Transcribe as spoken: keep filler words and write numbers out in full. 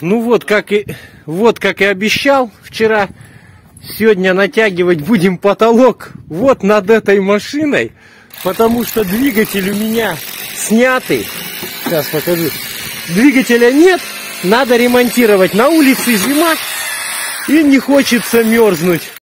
Ну вот как и вот как и обещал вчера, сегодня натягивать будем потолок вот над этой машиной, потому что двигатель у меня снятый. Сейчас покажу. Двигателя нет, надо ремонтировать. На улице зима и не хочется мерзнуть.